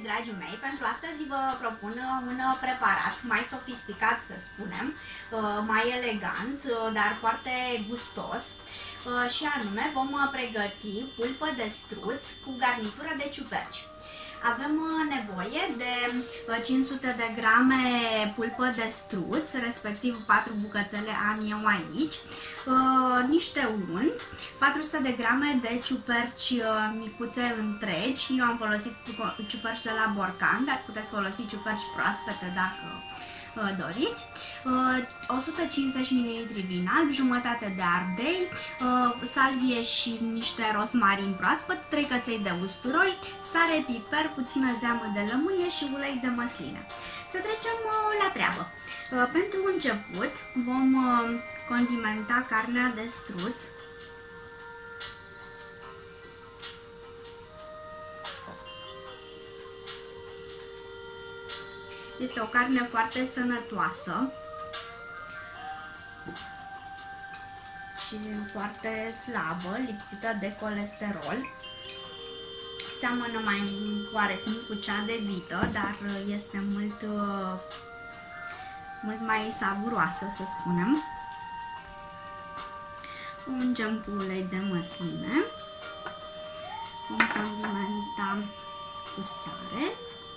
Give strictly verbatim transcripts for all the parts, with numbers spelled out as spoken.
dragii mei, pentru astăzi vă propun un preparat mai sofisticat, să spunem, mai elegant, dar foarte gustos, și anume vom pregăti pulpă de struț cu garnitură de ciuperci. Avem nevoie de cinci sute de grame pulpă de struț, respectiv patru bucățele am eu aici, niște unt, patru sute de grame de ciuperci micuțe întregi. Eu am folosit ciuperci de la Borcan, dar puteți folosi ciuperci proaspete dacă doriți, o sută cincizeci de mililitri vin alb, jumătate de ardei, salvie și niște rosmarin proaspăt, trei căței de usturoi, sare, piper, puțină zeamă de lămâie și ulei de măsline. Să trecem la treabă. Pentru început vom condimenta carnea de struț. Este o carne foarte sănătoasă și foarte slabă, lipsită de colesterol. Seamănă mai oarecum cu cea de vită, dar este mult, mult mai savuroasă, să spunem. Ungem cu ulei de măsline. Vom condimenta cu sare.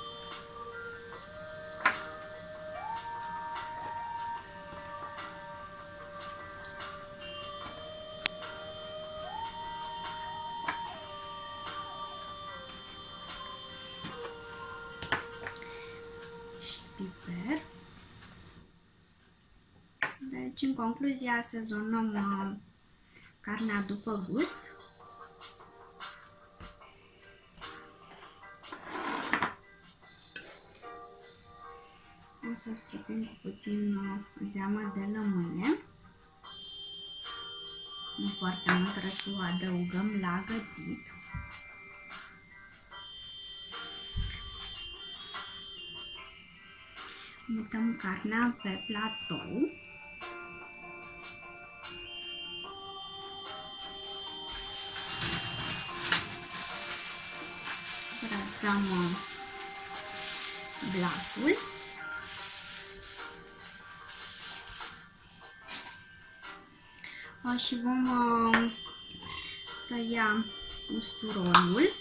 Piper. Deci, în concluzie, asezonăm uh, carnea după gust. O să stropim cu puțin uh, zeamă de lămâie. Nu foarte mult, restul o adăugăm la gătit. Mutăm carnea pe platou. Brățăm blatul. Și vom tăia usturoiul.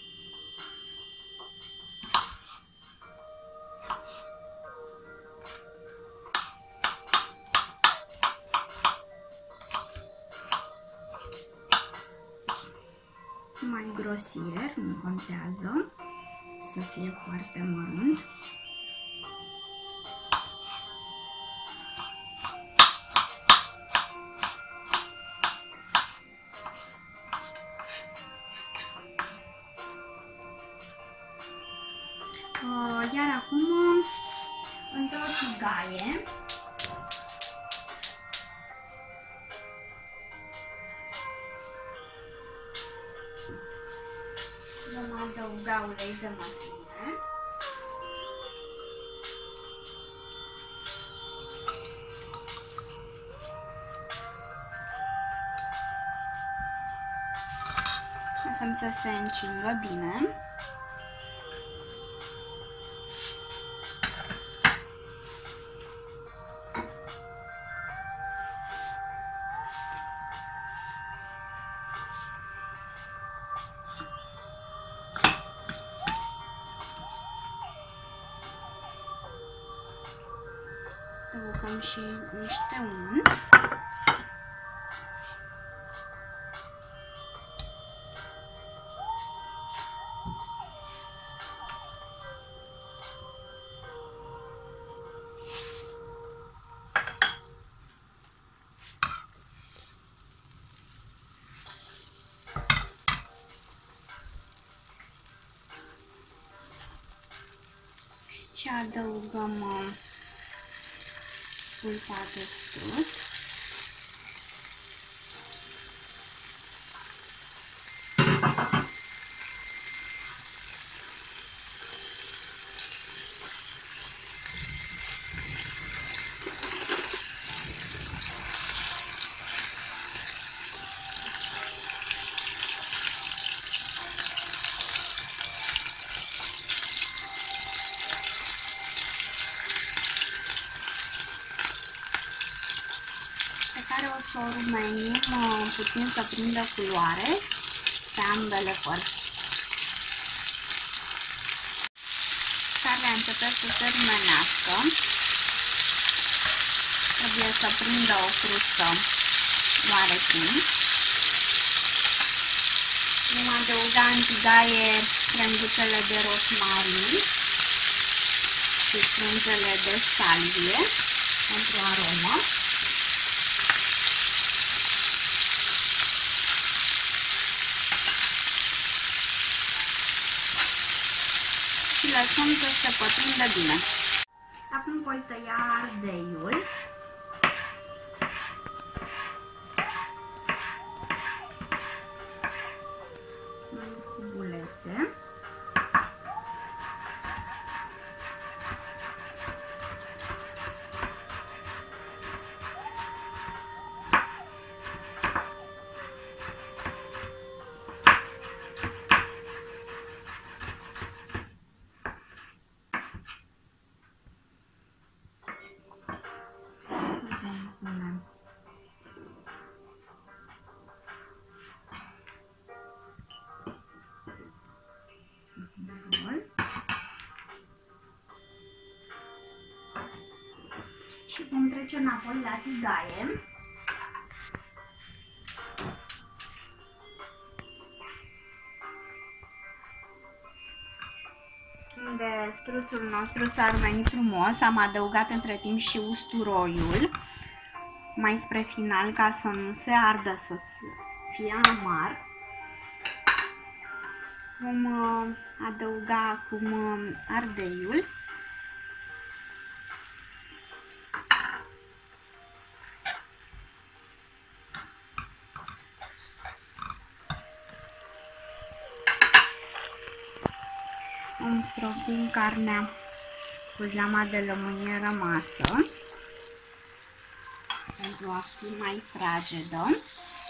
Mai grosier, nu contează să fie foarte mărunt. Iar acum, într-o tigaie, vom adăuga ulei de măsline. Lăsăm să se încingă bine. Adăugăm și niște unt. Și adăugăm pulpa de struț. să o rumenim puțin să prindă culoare pe ambele părți. Carnea începe să se rumenească. Trebuie să prindă o crustă oarecum. Vom adăuga în tigaie crembuțele de rosmarin și frunzele de salvie pentru aromă. Și lăsăm să se pătrundă bine. Acum voi tăia ardeiul. În cubulețe. Și vom trece înapoi la tigaie. Unde struțul nostru s-a rumenit frumos, am adăugat între timp și usturoiul, mai spre final, ca să nu se ardă, să fie amar. Vom adăuga acum ardeiul. Vom stropi carnea cu zeama de lămâie rămasă pentru a fi mai fragedă.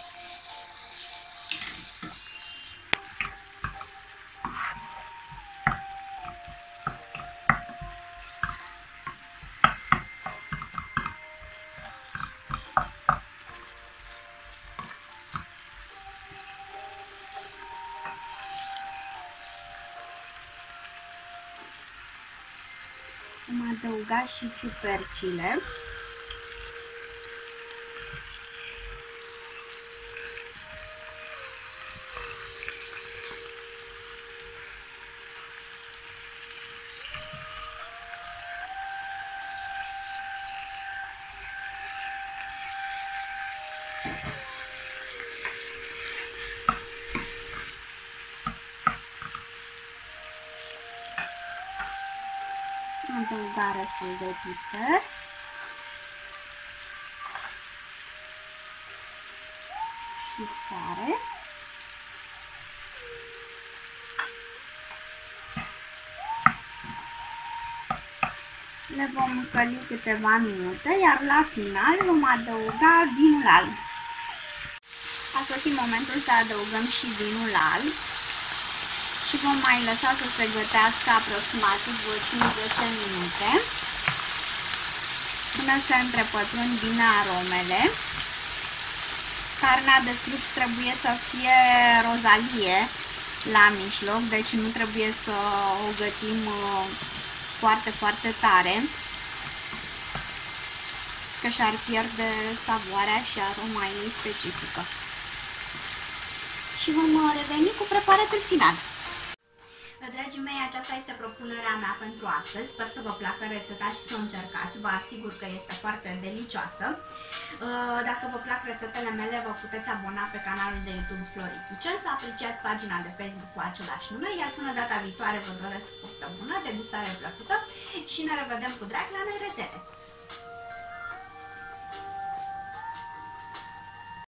Vom adăuga și ciupercile. Adăuga restul de piper și sare. Le vom căli câteva minute, iar la final vom adăuga vinul alb. A sosit momentul să adăugăm și vinul alb. Și vom mai lăsa să se gătească aproximativ cinci zece minute până se întrepătrund bine aromele. Carnea de struț trebuie să fie rozalie la mijloc, deci nu trebuie să o gătim foarte, foarte tare, că și-ar pierde savoarea și aroma ei specifică. Și vom reveni cu preparatul final. Dragii mei, aceasta este propunerea mea pentru astăzi. Sper să vă placă rețeta și să o încercați. Vă asigur că este foarte delicioasă. Dacă vă plac rețetele mele, vă puteți abona pe canalul de YouTube Flori Kitchen, să apreciați pagina de Facebook cu același nume, iar până data viitoare vă doresc poftă bună, degustare plăcută și ne revedem cu drag la noi rețete!